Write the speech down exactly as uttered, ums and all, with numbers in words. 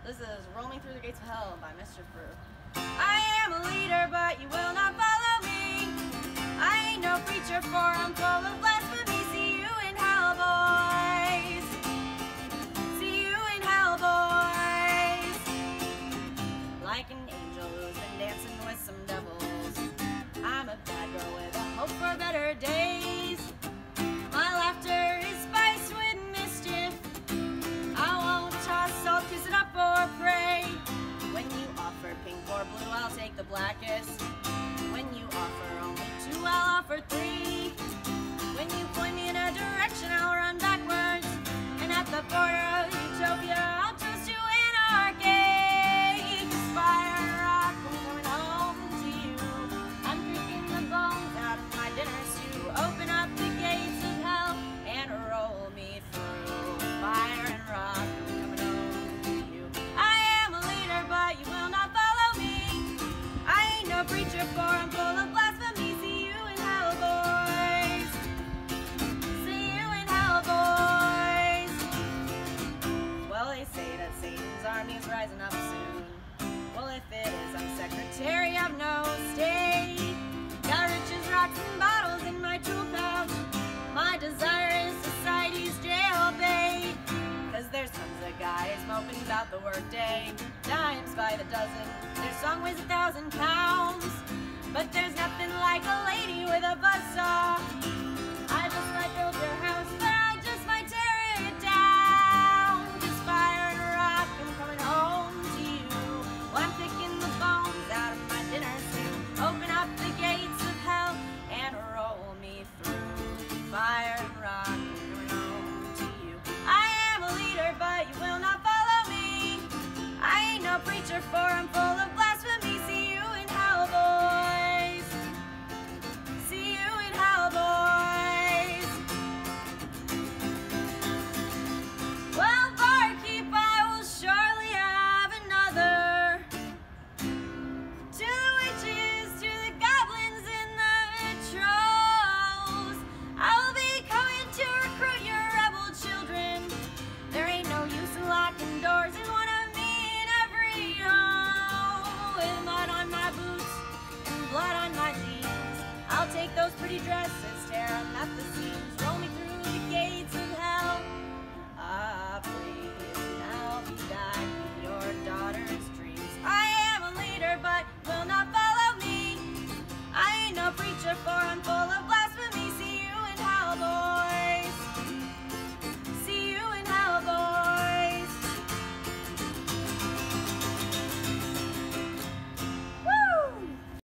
This is Roll Me Through the Gates of Hell by Mischief Brew. I am a leader, but you will not follow me. I ain't no preacher, for I'm full of blasphemy. See you in hell, boys. See you in hell, boys. Like an angel who's been dancing with some devils, I'm a bad girl with a hope for better days. My laughter is spiced with mischief. I won't toss, I'll kiss it up or pray. When you offer pink or blue, I'll take the blackest. When you offer only two, I'll offer three. When you point me in a direction, I'll run backwards. And at the border of utopia, I'll toast to anarchy. 'Cause fire and rock, I'm going home to you. I'm creaking the bones out of my dinner stew. Open up the gates of hell and roll me through. Fire and rock, I'm coming home to you. I am a leader, but you will not follow me. I ain't no preacher, for I'm full of blasphemy. See you in hell, boys. See you in hell, boys. Well, they say that Satan's army is rising up soon. Well, if it is, I'm secretary of no state. Got riches, rocks, and bottles in my tool pouch. My desire is society's jailbait. 'Cause there's tons of guys moping about the workday, dimes by the dozen, their song weighs a thousand pounds. But there's nothing like a lady with a buzzsaw. I just might build your house.